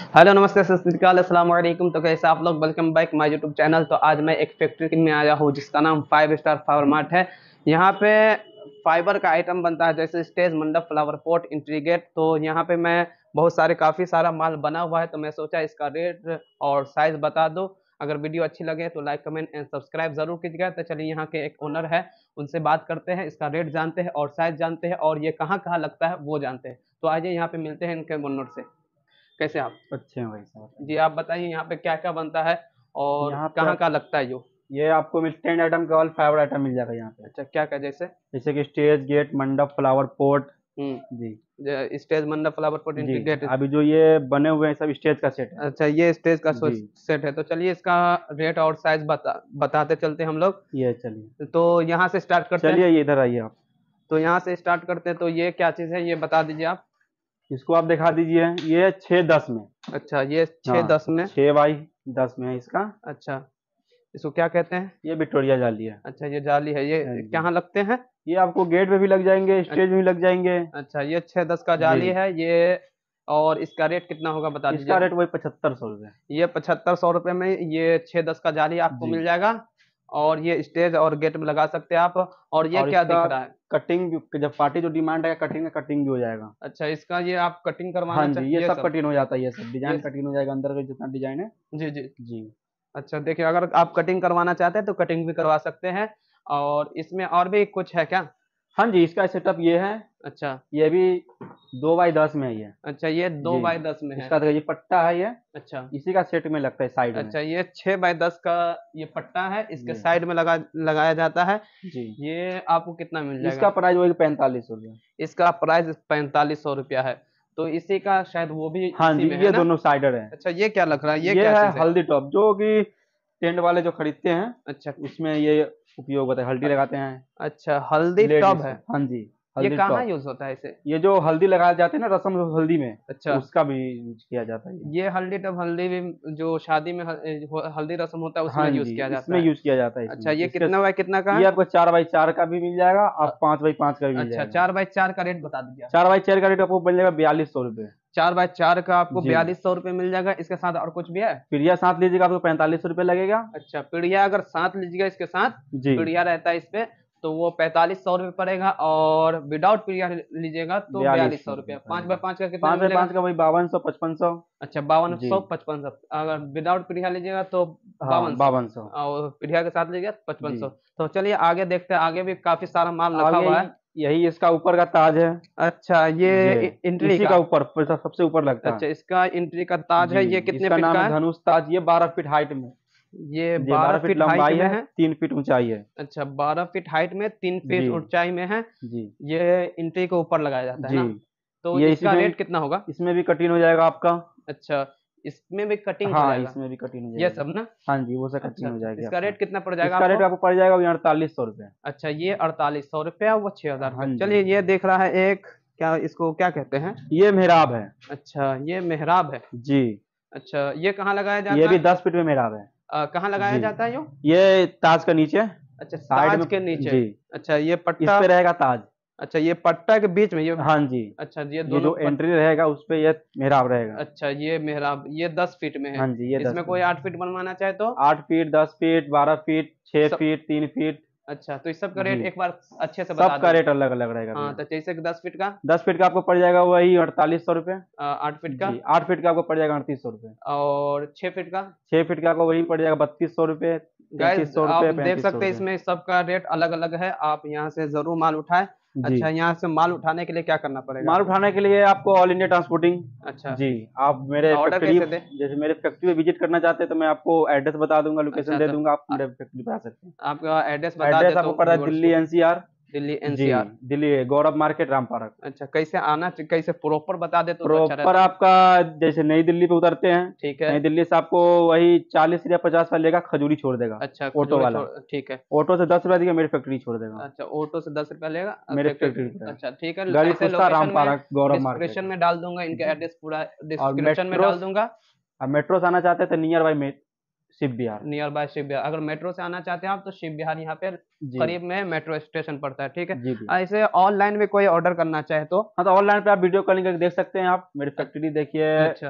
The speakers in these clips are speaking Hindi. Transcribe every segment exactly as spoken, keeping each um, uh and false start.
हेलो नमस्ते सत श्री अकाल अस्सलाम वालेकुम। तो कैसे आप लोग, welcome back my YouTube channel. तो आज मैं एक फैक्ट्री में आया हूँ जिसका नाम फाइव स्टार फाइबर मार्ट है। यहाँ पे फाइबर का आइटम बनता है, जैसे स्टेज, मंडप, फ्लावर पॉट, इंट्रीगेट। तो यहाँ पे मैं बहुत सारे काफ़ी सारा माल बना हुआ है, तो मैं सोचा इसका रेट और साइज़ बता दूँ। अगर वीडियो अच्छी लगे तो लाइक कमेंट एंड सब्सक्राइब जरूर कीजिएगा। तो चलिए यहाँ के एक ओनर है, उनसे बात करते हैं, इसका रेट जानते हैं और साइज़ जानते हैं और ये कहाँ कहाँ लगता है वो जानते हैं। तो आइए यहाँ पे मिलते हैं इनके ओनर से। कैसे आप? अच्छे हैं भाई साहब। जी, आप बताइए यहाँ पे क्या-क्या बनता है और यहाँ पे कहाँ आप का लगता है जो? ये आपको मिल टेन आइटम का ऑल फाइव आइटम मिल जाएगा यहाँ पे। अच्छा, क्या-क्या जैसे? जैसे कि स्टेज, गेट, मंडप, फ्लावर पॉट। हुँ, जी ज स्टेज, मंडप, फ्लावर पॉट, जी। इंटीग्रेट। अभी जो ये बने हुए हैं सब स्टेज का सेट है। अच्छा, ये स्टेज का सो जी सेट है। तो चलिए इसका रेट और साइज़ बता बताते चलते हैं हम लोग। ये चलिए तो यहाँ से स्टार्ट करते हैं। चलिए ये इधर आइए आप। तो यहाँ से स्टार्ट करते हैं, तो ये क्या चीज़ है ये बता दीजिए आप? इसको आप दिखा दीजिए। ये छः दस में। अच्छा, ये छह हाँ दस में। छः बाई दस में है इसका। अच्छा, इसको क्या कहते हैं? ये विक्टोरिया जाली है। अच्छा, ये जाली है। ये हाँ जी। कहाँ लगते हैं? ये आपको गेट पे भी लग जाएंगे, स्टेज में भी लग जाएंगे। अच्छा, ये छह दस का जी जाली है ये। और इसका रेट कितना होगा बता इसका दीजिए? रेट वही पचहत्तर सौ रुपये। ये पचहत्तर सौ रुपये में ये छः दस का जाली आपको जी मिल जाएगा। और ये स्टेज और गेट में लगा सकते हैं आप। और ये और क्या इसका दिख रहा है? कटिंग जब पार्टी जो डिमांड है कटिंग का कटिंग भी हो जाएगा। अच्छा, इसका ये आप कटिंग हाँ करवाना जी चाह ये ये सब सब? कटिंग हो जाता है। ये सब ये डिजाइन कटिंग हो जाएगा अंदर का जितना डिजाइन है। जी, जी। जी अच्छा, देखिए अगर आप कटिंग करवाना चाहते हैं तो कटिंग भी करवा सकते हैं। और इसमें और भी कुछ है क्या? हाँ जी इसका सेटअप ये है। अच्छा। ये भी दो बाई दस में है ये। अच्छा, ये दो जी बाई दस में है। इसका देखो ये पट्टा है ये। अच्छा। इसी का सेट में लगता है साइड में। अच्छा, ये छः बाई दस का ये पट्टा है, इसके जी साइड में लगा लगाया जाता है। जी ये आपको कितना मिल इसका जाएगा? प्राइस वही पैंतालीस रुपये। इसका प्राइस पैंतालीस सौ रुपया है। तो इसी का शायद वो भी हाँ इसी जी में है ये ना? दोनों साइडर है। अच्छा, ये क्या लग रहा है? ये ये क्या है चीज़ है? हल्दी टॉप जो कि टेंट वाले जो खरीदते हैं अच्छा। उसमें ये उपयोग होता है। हल्दी लगाते हैं अच्छा, हल्दी टब लेडीज। है। हाँ जी ये हल्दी कहाँ टॉप। यूज़ होता है इसे? ये जो हल्दी लगाए जाते हैं ना रस्म हल्दी में अच्छा, उसका भी यूज किया जाता है ये। ये हल्दी टब हल्दी भी जो शादी में हल ए, हो हल्दी रस्म होता है हाँ उसमें यूज़ जी किया जाता इसमें है। यूज किया जाता है अच्छा, इसमें ये इसका। कितना बाय कितना का ये है? आपको चार बाई चार का भी मिल जाएगा। अ, आप पाँच बाई पाँच का भी मिल अच्छा, जाएगा। चार बाय चार का रेट बता दीजिए आप। चार बाई चार का रेट आपको बन जाएगा बयालीस सौ रुपये। चार बाय चार का आपको जी बयालीस सौ रुपये मिल जाएगा। इसके साथ और कुछ भी है? पीढ़िया साथ लीजिएगा आपको पैंतालीस सौ रुपये लगेगा। अच्छा, पीढ़िया अगर साथ लीजिएगा इसके साथ, जी पीढ़िया रहता है इस पे, तो वो पैंतालीस सौ रुपये पड़ेगा। और विदाउट पीढ़िया लीजिएगा तो बयालीस बयालीस सौ सौ रुपये रुपया। पाँच बाय पड़ेगा। पाँच का कितना पाँच बाई मिलेगा? पाँच का वही बावन सौ पचपन सौ। अच्छा, बावन जी सौ पचपन सौ। अगर विदाउट पीढ़िया लीजिएगा तो हाँ बावन सौ। बावन सौ। और पीढ़िया के साथ लीजिएगा पचपन जी सौ। तो चलिए आगे देखते हैं, आगे भी काफ़ी सारा माल रखा आगे हुआ है। यही इसका ऊपर का ताज है। अच्छा, ये ये एंट्री इसी का। का ऊपर सबसे ऊपर लगता अच्छा, है। इसका एंट्री का ताज जी है। ये कितने इसका फीट नाम का है है? धनुष ताज। ये बारह फीट हाइट में। ये जी बारह बारह फीट फीट हाइट लंबाई में है है। तीन फीट ऊंचाई है। अच्छा, बारह फीट हाइट में, तीन जी फीट ऊंचाई में है। जी ये एंट्री के ऊपर लगाया जाता है जी ना? तो ये इसका इसमें रेट कितना होगा? इसमें भी कटिंग हो जाएगा आपका। अच्छा, इसमें भी कटिंग हो हाँ जाएगा? इसमें भी कटिंग हो ये जाएगी। सब ना? हाँ जी वो सब अच्छा, कटिंग हो जाएगी इसका आपका। रेट कितना पड़ जाएगा इसका रेट आपको? आपको पड़ जाएगा अड़तालीस सौ रुपये। अच्छा, ये अड़तालीस सौ रुपया, वो छः हज़ार हाँ रुपये। जी चलिए ये देख रहा है एक, क्या इसको क्या कहते हैं? ये मेहराब है। अच्छा, ये मेहराब है। जी अच्छा, ये कहाँ लगाया ये जाता भी है? दस फीट में मेहराब है। अ, कहाँ लगाया जी जाता है यो? ये ताज का नीचे अच्छा, साइड ताज में। के नीचे। जी अच्छा, ये इस पट्टा। पे रहेगा ताज। अच्छा, ये पट्टा के बीच में ये। हाँ जी अच्छा, ये ये दोनों जो पट एंट्री रहेगा उस पे ये मेहराब रहेगा। अच्छा, ये मेहराब ये दस फीट में है। हाँ जी ये दस इसमें कोई फीट आठ फीट बनवाना चाहे तो? आठ फीट दस फीट बारह फीट छः सब। फीट तीन फीट। अच्छा, तो इस सब का जी रेट एक बार अच्छे से बता सबका दो। रेट अलग अलग रहेगा हाँ, भैया। तो जैसे कि दस फीट का? दस फीट का आपको पड़ जाएगा वही अड़तालीस सौ रुपये। अ, आठ फीट का? जी आठ फीट का आपको पड़ जाएगा अड़तीस सौ रुपये। और छः फीट का? छः फीट का आपको वही पड़ जाएगा बत्तीस सौ रुपये तैंतीस गाइस सौ आप रुपये देख पैंतीस सौ सकते हैं रुपये। इसमें सबका रेट अलग अलग है। आप यहाँ से ज़रूर माल उठाएं। जी अच्छा, यहाँ से माल उठाने के लिए क्या करना पड़ेगा? माल उठाने के लिए आपको ऑल इंडिया ट्रांसपोर्टिंग। अच्छा, जी आप मेरे ऑर्डर फैक्ट्री कैसे दें? जैसे मेरे फैक्ट्री में विजिट करना चाहते हैं तो मैं आपको एड्रेस बता दूंगा लोकेशन अच्छा, दे तो दूंगा आप अ, मेरे फैक्ट्री पर आ सकते हैं। आपका एड्रेस बता एड्रेस दे आपको तो पता है व्यूअर्स दिल्ली को। एनसीआर। दिल्ली जी NCR. Delhi Gaurav market Ram park. अच्छा, कैसे आना च कैसे प्रॉपर बता दे तो तो अच्छा प्रॉपर रहता। आपका जैसे नई दिल्ली पे उतरते हैं। ठीक है। नई दिल्ली से आपको वही चालीस या पचास वाला लेगा खजूरी छोड़ देगा। अच्छा, ऑटो खजूरी वाला छोड़ ठीक है। ऑटो से दस रुपया देगा मेरी फैक्ट्री छोड़ देगा। अच्छा, ऑटो से दस रुपया लेगा और मेरे फैक्ट्री। फैक्ट्री पे अच्छा, ठीक है। गाड़ी ऐसे पूछता राम लोकेशन में पार्क गौरव मार्केट। डिस्क्रिप्शन में डाल दूंगा, इनके जी एड्रेस पूरा और डिस्क्रिप्शन में मेट्रो डाल दूंगा। अब मेट्रो से आना चाहते हैं तो नियर बाई में शिव विहार। Near by Shiv Vihar. अगर मेट्रो से आना चाहते हैं आप तो शिव विहार यहाँ पे जी करीब में मेट्रो स्टेशन पड़ता है। ठीक है। जी जी ऐसे ऑनलाइन में कोई ऑर्डर करना चाहे तो? हाँ तो ऑनलाइन पे आप वीडियो कॉलिंग करके देख सकते हैं। आप मेरी फैक्ट्री देखिए अच्छा,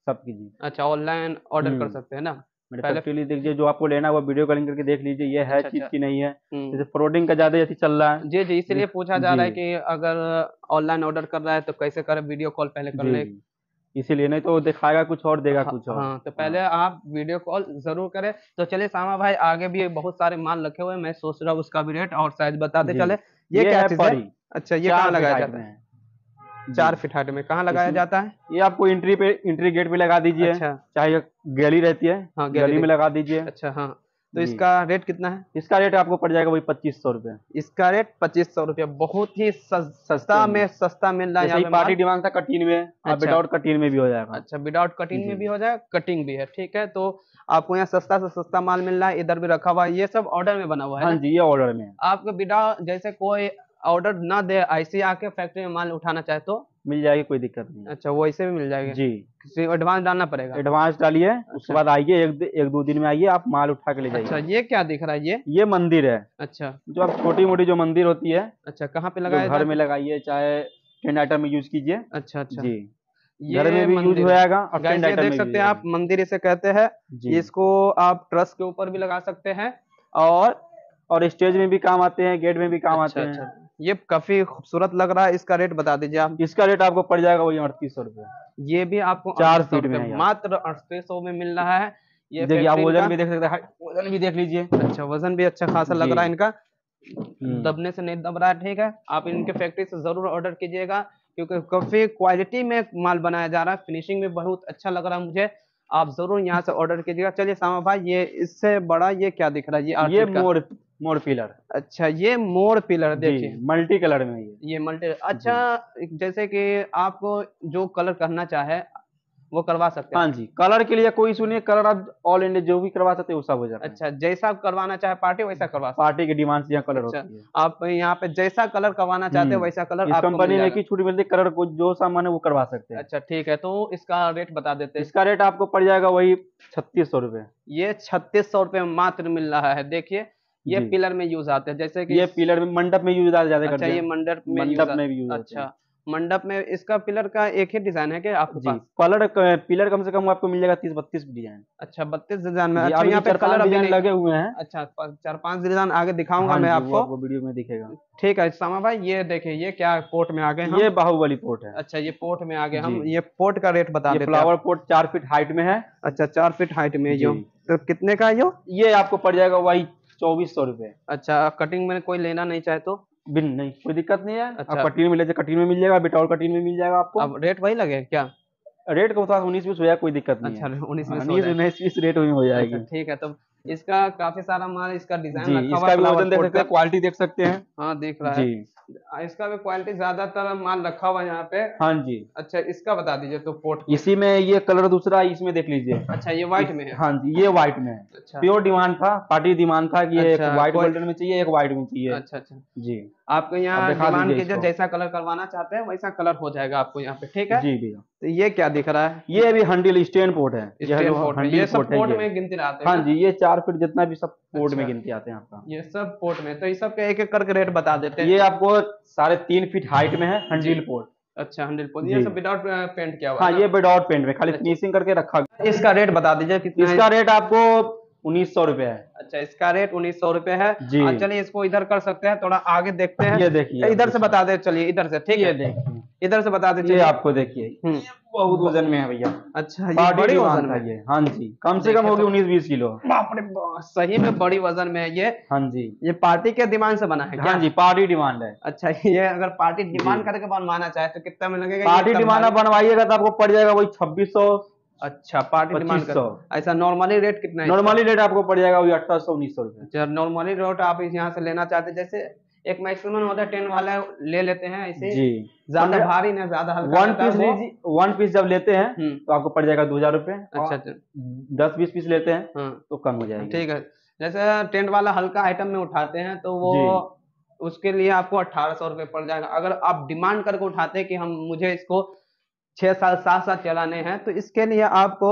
सबकी जी। अच्छा, ऑनलाइन ऑर्डर कर हम्म। सकते हैं ना। मेरे पहले फैक्ट्री देखिए, जो आपको लेना है वो वीडियो कॉलिंग करके देख लीजिए, ये है अच्छा चीज अच्छा। की नहीं है। हम्म। जैसे फ्रॉडिंग का ज्यादा ऐसी चल रहा है। जी जी, इसीलिए जिस- पूछा जा रहा है जी कि अगर ऑनलाइन ऑर्डर कर रहा है तो कैसे करे, वीडियो कॉल पहले कर जी ले। जी, इसीलिए नहीं तो दिखाएगा कुछ और, देगा हाँ कुछ और। हाँ, तो पहले हाँ आप वीडियो कॉल जरूर करें। तो चलिए सामा भाई, आगे भी बहुत सारे माल रखे हुए हैं, मैं सोच रहा हूँ उसका भी रेट और साइज बताते जी, चले। ये ये क्या है चीज है? परी, अच्छा, ये कहाँ चार फीट लगाया हाइट जाता में है? है जी। चार फीट हाइट में कहाँ लगाया इसमें जाता है? ये आपको एंट्री पे, एंट्री गेट पे लगा दीजिए, अच्छा। चाहे गली रहती है, हाँ, गली गैलरी। में लगा दीजिए अच्छा हाँ। तो जी। इसका रेट कितना है? इसका रेट आपको पड़ जाएगा वही पच्चीस सौ रुपये इसका रेट पच्चीस सौ रुपया, बहुत ही सस्ते सस्ता में। में सस्ता मिल रहा है जैसे यहाँ ही पे पार्टी माल। डिमांड था कटीन में, आप अच्छा विदाउट कटीन में भी हो जाएगा अच्छा, विदाउट कटिंग में जी। भी हो जाए, कटिंग भी है, ठीक है। तो आपको यहाँ सस्ता से सस्ता माल मिल रहा है, इधर भी रखा हुआ है, ये सब ऑर्डर में बना हुआ है हाँ ना। जी, ये ऑर्डर में है। आपको बिना जैसे कोई ऑर्डर ना दे, ऐसे आके फैक्ट्री में माल उठाना चाहे तो? मिल जाएगी, कोई दिक्कत नहीं है अच्छा, वो ऐसे भी मिल जाएगा? जी। किसी एडवांस डालना पड़ेगा? एडवांस डालिए, उसके अच्छा बाद आइए, एक एक दो दिन में आइए, आप माल उठा के ले अच्छा, जाइए। ये क्या दिख रहा है ये? ये मंदिर है, अच्छा जो आप छोटी मोटी जो मंदिर होती है, अच्छा, कहाँ पे जो लगाया घर में जाता लगाइए, चाहे टेंट आइटम में यूज कीजिए है? अच्छा अच्छा, जी। घर ये में भी यूज हो मंदिर है। जाएगा और गाइस टेंट ये आइटम देख में भी यूज सकते हो हैं आप, जाएगा मंदिर इसे कहते हैं। जी। इसको आप ट्रस के ऊपर भी लगा सकते हैं और और स्टेज में भी काम आते हैं, गेट में भी काम आते अच्छा हैं। अच्छा, ये काफी खूबसूरत लग रहा है। इसका रेट बता दीजिए आप। इसका रेट आपको पड़ जाएगा वही अड़तीस सौ रुपये। ये भी आपको चार अड़तीस सौ फीट में रुपये, है यार। मात्र अड़तीस सौ में मिल रहा है। ये देखिए, आप फैक्ट्री वजन इनका। भी देख सकते हैं, हाइट- वजन भी देख लीजिए अच्छा, वजन भी अच्छा खासा लग जी। रहा है इनका, हम्म। दबने से नहीं दब रहा है, ठीक है। आप इनके फैक्ट्री से जरूर ऑर्डर कीजिएगा, क्योंकि काफी क्वालिटी में माल बनाया जा रहा है, फिनिशिंग में बहुत अच्छा लग रहा है मुझे। आप जरूर यहाँ से ऑर्डर कीजिएगा। चलिए सामा भाई, ये इससे बड़ा ये क्या दिख रहा है? ये आठ ये फीट का। मोड़ मोड़ पिलर अच्छा, ये मोड़ पिलर जी, देखिए। मल्टी कलर में ये ये मल्टी, अच्छा। जैसे कि आपको जो कलर करना चाहे वो करवा सकते हैं हाँ आप। जी। कलर के लिए कोई इशू नहीं है, कलर आप ऑल इंडिया जो भी करवा सकते हैं वो सब हो जाता है। अच्छा, जैसा करवाना चाहे पार्टी वैसा करवा सकते पार्टी की डिमांड से यहाँ कलर हैं। अच्छा, होती है। आप यहाँ पे जैसा कलर करवाना चाहते हैं वैसा कलर हम्म। इस आपको मिल कंपनी में जाएगा। की छूट मिलती है, कलर को जो सामान है वो करवा सकते हैं। अच्छा ठीक है, तो इसका रेट बता देते हैं। इसका रेट आपको पड़ जाएगा वही छत्तीस सौ रुपये। ये छत्तीस सौ रुपये में मात्र मिल रहा है। देखिए, ये जी। पिलर में यूज आते हैं, जैसे कि ये पिलर में, मंडप में यूज ज्यादा अच्छा, करते ये हैं। मंडप में यूज मंडप में भी यूज होते अच्छा, हैं मंडप में इसका पिलर का एक ही डिजाइन है क्या आपके जी। पास? कलर पिलर कम से कम आपको मिल जाएगा तीस बत्तीस डिजाइन अच्छा, बत्तीस डिजाइन में। जी। अच्छा, अभी यहाँ पे चार कलर पांच अभी डिजाइन नहीं। लगे हुए हैं। अच्छा, प- चार पांच डिजाइन आगे दिखाऊंगा हाँ मैं जी, वो आपको। आपको वीडियो में दिखेगा। ठीक है सामा भाई, ये देखिए, ये क्या पोर्ट में आ गए हम? ये बाहुबली पोर्ट है अच्छा, ये पोर्ट में आ गए हम। जी। ये पोर्ट का रेट बता ये देते हैं फ्लावर आप। पोर्ट चार फीट हाइट में है अच्छा, चार फीट हाइट में जी। यो। तो कितने का है यो? ये आपको पड़ जाएगा वही चौबीस सौ रुपये। अच्छा, कटिंग में कोई लेना नहीं चाहे तो? बिन नहीं, कोई दिक्कत नहीं है। अच्छा। आप कटीन में लीजिए, कटीन में मिल जाएगा, विदाउट कटीन में मिल जाएगा आपको। अब रेट वही लगे क्या? रेट का बता उन्नीस बीस हो जाएगा, कोई दिक्कत नहीं अच्छा, है। उन्नीस बीस हो उन्नीस जाए। उन्नीस बीस रेट में हो अच्छा जाएगी ठीक है, तो इसका काफी सारा माल, इसका डिजाइन जी। रखा हुआ इसका है भी फ्लावर वजन देख पोर्ट सकते का। हैं, क्वालिटी देख सकते हैं हाँ, दिख रहा जी। है। इसका भी क्वालिटी ज्यादातर माल रखा हुआ है यहाँ पे। हाँ जी। अच्छा, इसका बता दीजिए तो पोर्ट। इसी में ये कलर दूसरा है, इसमें देख लीजिए। अच्छा, ये व्हाइट में है। हाँ जी, ये व्हाइट में है। अच्छा प्योर डिमांड था, पार्टी डिमांड था कि ये एक अच्छा, व्हाइट कोई- गोल्डन में चाहिए, एक व्हाइट में चाहिए अच्छा अच्छा, जी। आपको अब यहाँ दिखा डिमांड दीजिए कीजिए, इसको। जैसा कलर करवाना चाहते हैं वैसा कलर हो जाएगा आपको यहाँ पे, ठीक है। जी भैया। तो ये क्या दिख रहा है? ये अभी हंडिल स्टैंड पोर्ट है। ये स्टैंड जो पोर्ट में, हंडिल ये सब पोर्ट है पोर्ट ये। में गिनती आते हैं हाँ ना? जी, ये चार फीट जितना भी सब पोर्ट में अच्छा। गिनती आते हैं आपका। ये सब पोर्ट में, तो इस सब के एक एक करके रेट बता देते हैं। ये आपको साढ़े तीन फीट हाइट में है, हंडिल पोर्ट। अच्छा, हंड्रेड पोर्ट, जी। ये सब विदाउट पेंट किया हुआ हाँ, है ना? ये विदाउट पेंट में खाली अच्छा। फिनिशिंग करके रखा गया। इसका रेट बता दीजिए कितना है? इसका रेट आपको उन्नीस सौ रुपये है। अच्छा, इसका रेट उन्नीस सौ रुपए है जी। और चलिए इसको इधर कर सकते हैं, थोड़ा आगे देखते हैं। ये देखिए, इधर से बता दे, चलिए इधर से, ठीक ये है। देखिए, इधर से बता दे, ये चलिए। आपको देखिए, हम्म। ये बहुत वजन में है भैया। अच्छा, ये पार्टी बड़ी डिमांड वजन था में। ये। हाँ जी, कम से देखिए कम होगी तो- उन्नीस बीस किलो। बाप रे बाप, सही में बड़ी वजन में है ये। हाँ जी। ये पार्टी के डिमांड से बना है क्या? हाँ जी, पार्टी डिमांड है। अच्छा, ये अगर पार्टी डिमांड जी। करके बनवाना चाहे तो कितना में लगेगा? ये पार्टी इतना डिमांड आप भारी- बनवाइएगा तो आपको पड़ जाएगा वही छब्बीस सौ। अच्छा, पार्टी डिमांड पच्चीस सौ। कर, ऐसा नॉर्मली रेट कितना है? नॉर्मली रेट आपको पड़ जाएगा वही अठारह सौ उन्नीस सौ रुपये। अच्छा, नॉर्मली रेट आप यहाँ से लेना चाहते हैं, जैसे एक मैक्सिमम होता है टेन वाला ले लेते हैं ऐसे, जी। ज्यादा भारी ना ज्यादा हल्का वन रहता है पीस वो। लीजिए, वन पीस जब लेते हैं हम्म। तो आपको पड़ जाएगा दो हजार रुपये। अच्छा अच्छा, दस बीस पीस लेते हैं हाँ तो कम हो जाएगी। ठीक है। जैसे टेंट वाला हल्का आइटम में उठाते हैं तो वो उसके लिए आपको अठारह सौ रुपये पड़ जाएगा। अगर आप डिमांड करके उठाते हैं कि हम मुझे इसको छह साल सात साल चलाने हैं, तो इसके लिए आपको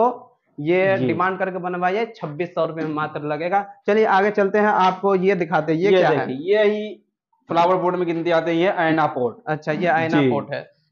ये जी। डिमांड करके बनवाइए, छब्बीस सौ रुपये में मात्र लगेगा। चलिए आगे चलते हैं, आपको ये दिखाते हैं, ये, ये क्या है? देखिए, ये ही फ्लावर पोर्ट में गिनती आते हैं, ये आईना पोर्ट। अच्छा, ये आईना जी। पोर्ट है।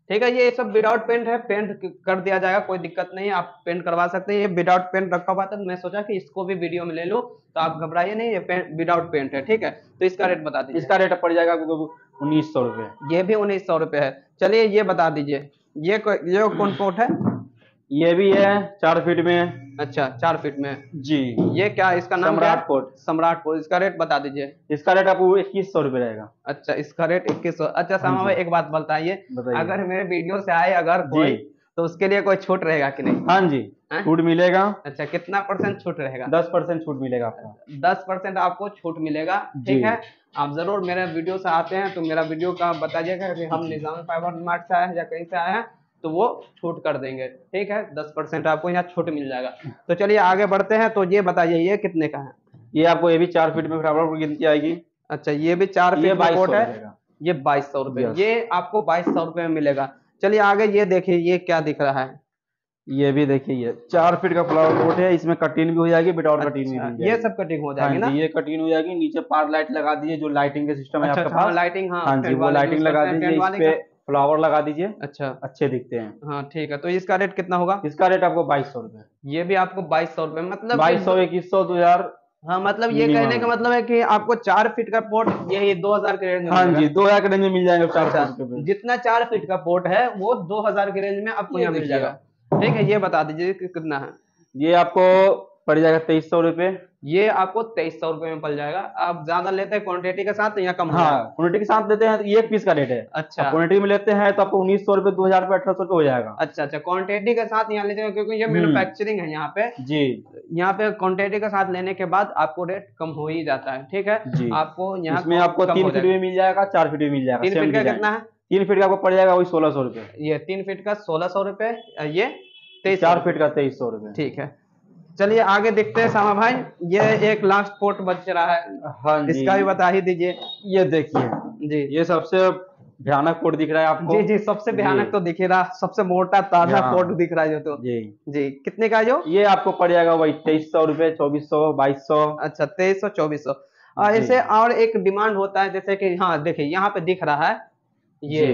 ठीक है। ये सब विदाउट पेंट है, पेंट कर दिया जाएगा, कोई दिक्कत नहीं है, आप पेंट करवा सकते हैं। ये विदाउट पेंट रखा हुआ था तो मैं सोचा कि इसको भी वीडियो में ले लूं, तो आप घबराइए नहीं, ये पेंट विदाउट पेंट है। ठीक है, तो इसका रेट बता दीजिए। इसका रेट पड़ जाएगा आपको उन्नीस सौ रुपये। ये भी उन्नीस सौ रुपये है। चलिए ये बता दीजिए, ये को- ये कौन पोर्ट है? ये भी है चार फीट में। अच्छा, चार फीट में जी। ये क्या, इसका नाम क्या है? सम्राट पोर्ट। सम्राट पोर्ट। इसका रेट बता दीजिए। इसका रेट आपको इक्कीस सौ रुपये रहेगा। अच्छा, इसका रेट इक्कीस सौ। अच्छा सामा हाँ भाई जी। एक बात बताइए, बताइए। अगर मेरे वीडियो से आए अगर कोई, जी। तो उसके लिए कोई छूट रहेगा कि नहीं? हाँ जी, हैं? छूट मिलेगा। अच्छा, कितना परसेंट छूट रहेगा? दस परसेंट छूट मिलेगा आपको। दस परसेंट आपको छूट मिलेगा। जी। ठीक है, आप जरूर मेरे वीडियो से आते हैं तो मेरा वीडियो का बताइएगा कि हम निजाम फाइबर मार्ट से आए हैं या कहीं से आए हैं, तो वो छूट कर देंगे। ठीक है, दस परसेंट आपको यहाँ छूट मिल जाएगा। तो चलिए आगे बढ़ते हैं। तो ये बताइए ये कितने का है? ये आपको ये भी चार फीट में बराबर की गिनती आएगी। अच्छा, ये भी चार ये फीट बाईस कोट सौ है, रहेगा। ये बाईस सौ रुपये। Yes। ये आपको बाईस सौ रुपये में मिलेगा। चलिए आगे ये देखिए, ये क्या दिख रहा है? ये भी देखिए, ये चार फीट का फ्लावर पोट है, इसमें कटिंग भी हो जाएगी, विदाउट कटिंग भी अच्छा, मिल जाएगी। ये सब कटिंग हो जाएगी ना? हाँ जी, ये कटिंग हो जाएगी। नीचे पार लाइट लगा दीजिए, जो लाइटिंग का सिस्टम है अच्छा आपके अच्छा, हाँ, पास। लाइटिंग, हाँ हाँ जी, टेंट वो वाले लाइटिंग यूज लगा करते हैं, दीजिए, टेंट इस वाले पे का। फ्लावर लगा दीजिए, अच्छा अच्छे दिखते हैं। हाँ ठीक है, तो इसका रेट कितना होगा? इसका रेट आपको बाईस सौ रुपये। ये भी आपको बाईस सौ रुपये, मतलब बाईस सौ, इक्कीस सौ, दो हजार। हाँ, मतलब ये minimum कहने का है। मतलब है कि आपको चार फीट का पोर्ट यही दो हजार के रेंज में हाँ मिलेगा। जी, दो हजार के रेंज में मिल जाएगा चार अच्छा, फीट के। जितना चार फीट का पोर्ट है वो दो हजार के रेंज में आपको ये यहाँ मिल देखिए जाएगा। ठीक है, ये बता दीजिए कि कितना है? ये आपको पड़ जाएगा तेईस सौ रुपये। ये आपको तेईस सौ रुपये में पड़ जाएगा। आप ज्यादा लेते हैं क्वांटिटी के साथ तो यहाँ कम हो जाएगा। हाँ, क्वांटिटी के साथ लेते हैं तो ये एक पीस का रेट है। अच्छा क्वांटिटी में लेते हैं तो आपको उन्नीस सौ रुपये, दो हजार रुपये, अठारह सौ रुपये हो जाएगा। अच्छा अच्छा, क्वांटिटी के साथ यहाँ लेते हैं क्योंकि ये हम्म। मैन्युफैक्चरिंग है यहाँ पे। जी। यहाँ पे क्वांटिटी के साथ लेने के बाद आपको रेट कम हो ही जाता है। ठीक है, जी। आपको यहाँ इसमें आपको कम तीन हो फीट जाएगा। में मिल जाएगा, चार फीट में मिल जाएगा। तीन सेम फीट का डिजाइन। कितना है? तीन फीट का आपको पड़ जाएगा वही सोलह सौ रुपये। ये तीन फीट का सोलह सौ रुपये, ये तेईस चार फीट का तेईस सौ रुपये। ठीक है, चलिए आगे देखते हैं सामा भाई। ये एक लास्ट पोर्ट बच रहा है, हाँ जी, इसका भी बता ही दीजिए। ये देखिए, जी ये सबसे भयानक पोर्ट दिख रहा है आपको। जी जी, सबसे भयानक जी। तो दिख रहा, सबसे मोटा ताजा हाँ। पोर्ट दिख रहा है जो। तो जी जी, कितने का है जो? ये आपको पड़ जाएगा वही तेईस सौ रुपये, चौबीस सौ, बाईस सौ। अच्छा, तेईस सौ चौबीस सौ। और जी। ऐसे और एक डिमांड होता है, जैसे कि हाँ देखिए यहाँ पे दिख रहा है, ये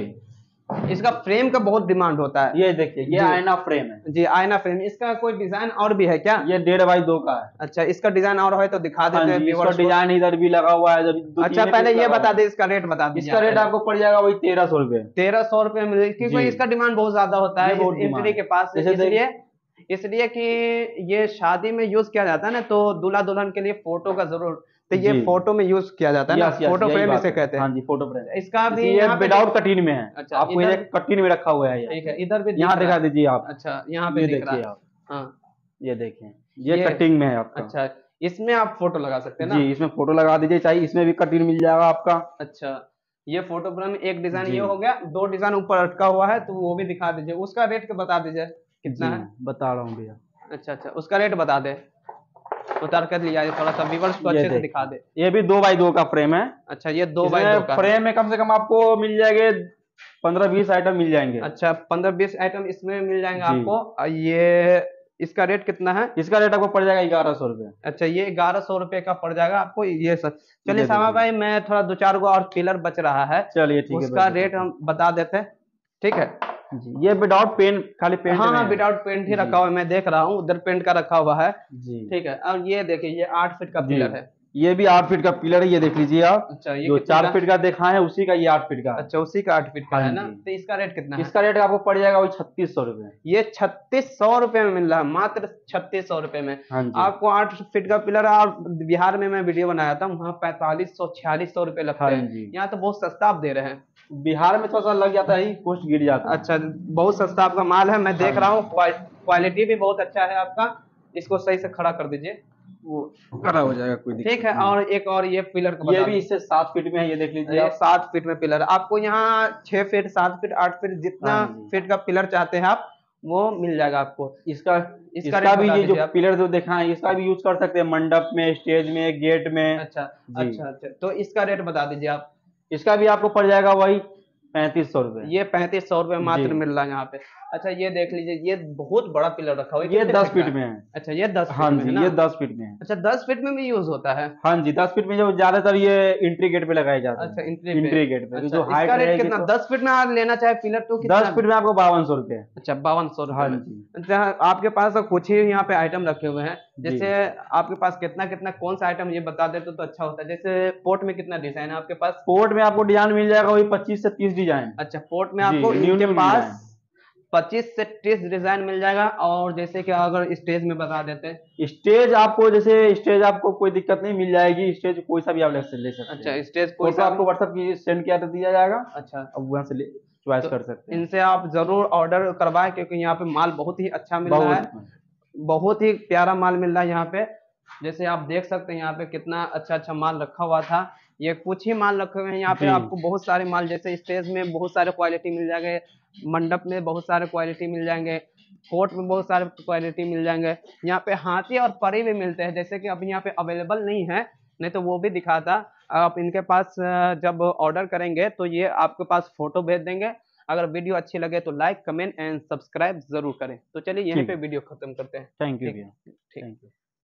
इसका फ्रेम का बहुत डिमांड होता है। ये देखिए, ये जी। आईना फ्रेम है। जी, आईना फ्रेम। इसका कोई डिजाइन और भी है क्या? ये डेढ़ बाई दो का है। अच्छा, इसका डिजाइन और है तो दिखा हाँ देते हैं जी, इसका viewers को। डिजाइन इधर भी लगा हुआ है, इधर दो अच्छा, तीन पहले पीस ये लगा बता हुआ दे, इसका रेट बता है। दीजिए। इसका रेट आपको पड़ जाएगा वही तेरह सौ रुपये। तेरह सौ रुपये में, क्योंकि जी। इसका डिमांड बहुत ज्यादा होता है ये बहुत इस इंट्री डिमांड के पास, जैसे देख- इसलिए इसलिए कि ये शादी में यूज किया जाता है ना, तो दूल्हा दुल्हन के लिए फोटो का जरूर, तो ये जी। फोटो में यूज किया जाता है ना, यस, यस, फोटो यही फ्रेम बात इसे है। कहते हैं। हाँ जी, फोटो फ्रेम। इसका भी ये यहाँ पे विदाउट कटिंग में है। अच्छा, आपको इधर- ये कटिंग में रखा हुआ है। ठीक है, इधर भी यहाँ दिख दिखा रहा है। दीजिए आप। अच्छा, यहाँ पे ये दिख रहा देखिए है। आप, हाँ, ये देखिए, ये ये- कटिंग में है आपका। अच्छा, इसमें आप फोटो लगा सकते हैं ना? जी, इसमें फोटो लगा दीजिए, चाहे इसमें भी कटिंग मिल जाएगा आपका। अच्छा, ये फोटो फ्रेम एक डिजाइन जी। ये हो गया, दो डिजाइन ऊपर अटका हुआ है तो वो भी दिखा दीजिए। उसका रेट का बता दीजिए कितना जी, है? बता रहा हूँ भैया। अच्छा अच्छा, उसका रेट बता दे, उतार कर लिया जाए, थोड़ा सा व्यूअर्स को ये अच्छे से देख। दिखा दे। ये भी दो बाई दो का फ्रेम है। अच्छा, ये दो बाई इसमें दो का है। फ्रेम में कम से कम आपको मिल जाएंगे पंद्रह बीस आइटम मिल जाएंगे। अच्छा, पंद्रह बीस आइटम इसमें मिल जाएंगे जी। आपको। और ये इसका रेट कितना है? इसका रेट आपको पड़ जाएगा ग्यारह सौ रुपये। अच्छा, ये ग्यारह सौ रुपए का पड़ जाएगा आपको ये सब। चलिए ये सामा देखिए। भाई, मैं थोड़ा दो चार गो और पिलर बच रहा है, चलिए ठीक है, उसका बिल्कुल। रेट हम बता देते हैं। ठीक है जी, ये विदाउट पेन, खाली पेंट हाँ में हाँ, है। विदाउट पेंट ही जी। रखा हुआ है, मैं देख रहा हूँ उधर पेंट का रखा हुआ है। जी, ठीक है, और ये देखिए, ये आठ फीट का जी। पिलर है। ये भी आठ फीट का पिलर है, ये देख लीजिए आप। अच्छा, ये जो कितने चार का? फीट का देखा है उसी का ये आठ फीट का है। अच्छा, उसी का आठ फीट का हाँ है ना? जी। तो इसका रेट कितना है? इसका रेट आपको पड़ जाएगा वही छत्तीस सौ रुपये। ये छत्तीस सौ रुपए में मिल रहा है, मात्र छत्तीस सौ रुपए में। हाँ जी। आपको आठ फीट का पिलर है, और बिहार में मैं वीडियो बनाया था, वहाँ पैंतालीस सौ छियालीस सौ रुपए लगते हाँ हैं। जी। यहाँ तो बहुत सस्ता आप दे रहे हैं। बिहार में थोड़ा सा लग जाता है, कॉस्ट गिर जाता है। अच्छा, बहुत सस्ता आपका माल है, मैं देख हाँ रहा हूँ। क्वालिटी भी बहुत अच्छा है आपका। इसको सही से खड़ा कर दीजिए, वो खड़ा हो जाएगा, कोई दिक्कत ठीक है। नहीं। और एक और ये पिलर का ये बता भी दीजिए। इससे सात फीट में है, ये देख लीजिए ये आप। सात फीट में पिलर आपको यहाँ छह फीट, सात फीट, आठ फीट, जितना हाँ जी। फीट का पिलर चाहते हैं आप वो मिल जाएगा आपको। इसका इसका इसका रेट भी बता ये जो दीजिए आप। पिलर जो देखा है, इसका भी यूज कर सकते हैं मंडप में, स्टेज में, गेट में। अच्छा जी। अच्छा अच्छा, तो इसका रेट बता दीजिए आप। इसका भी आपको पड़ जाएगा वही पैंतीस सौ रुपए। ये पैंतीस सौ रुपए मात्र जी। मिल रहा है यहाँ पे। अच्छा ये देख लीजिए, ये बहुत बड़ा पिलर रखा हुआ है, ये कितने दस फीट फीट का में है? है। अच्छा ये दस हाँ फीट में है जी, ना? ये दस फीट में है। अच्छा दस फीट में भी यूज होता है? हाँ जी, दस फीट में जो ज्यादातर ये एंट्री गेट पे लगाए जाते अच्छा हैं। एंट्री पे। एंट्री गेट पे अच्छा जो हाइट इसका रेट रहेगी कितना, तो दस फीट में आप लेना चाहे पिलर तो कितना? दस फीट में आपको बावन सौ रुपए। अच्छा बावन सौ रुपए हाँ में। जी। अच्छा आपके पास तो कुछ ही यहाँ पे आइटम रखे हुए हैं, जी। जैसे आपके पास कितना कितना कौन सा आइटम ये बता देते तो अच्छा होता है। जैसे पोर्ट में कितना डिजाइन है आपके पास? पोर्ट में आपको डिजाइन मिल जाएगा वही पच्चीस से तीस डिजाइन। अच्छा पोर्ट में जी, आपको न्यू इनके न्यू पास डिजाइन। पच्चीस से तीस डिजाइन मिल जाएगा। और जैसे कि अगर स्टेज में बता देते हैं? स्टेज आपको जैसे स्टेज आपको कोई दिक्कत नहीं, मिल जाएगी स्टेज कोई सा भी आप ले सकते अच्छा हैं। स्टेज कोई फोटो सा आपको भी? व्हाट्सएप की सेंड किया तो दिया जाएगा, अच्छा अब वहां से चॉइस तो कर सकते हैं। इनसे आप जरूर ऑर्डर करवाएं, क्योंकि यहाँ पे माल बहुत ही अच्छा मिल रहा है, बहुत। बहुत ही प्यारा माल मिल रहा है यहाँ पे। जैसे आप देख सकते हैं यहाँ पे कितना अच्छा अच्छा माल रखा हुआ था। ये कुछ ही माल रखे हुए हैं यहाँ पे, जी। आपको बहुत सारे माल, जैसे स्टेज में बहुत सारे क्वालिटी मिल जाएंगे, मंडप में बहुत सारे क्वालिटी मिल जाएंगे, कोर्ट में बहुत सारे क्वालिटी मिल जाएंगे। यहाँ पे हाथी और परी भी मिलते हैं, जैसे कि अभी यहाँ पे अवेलेबल नहीं है, नहीं तो वो भी दिखाता। आप इनके पास अ, जब ऑर्डर करेंगे तो ये आपके पास फोटो भेज देंगे। अगर वीडियो अच्छी लगे तो लाइक कमेंट एंड सब्सक्राइब जरूर करें। तो चलिए यहीं ठीक पे है, वीडियो खत्म करते हैं। थैंक यू ठीक भैया, ठीक। Thank you.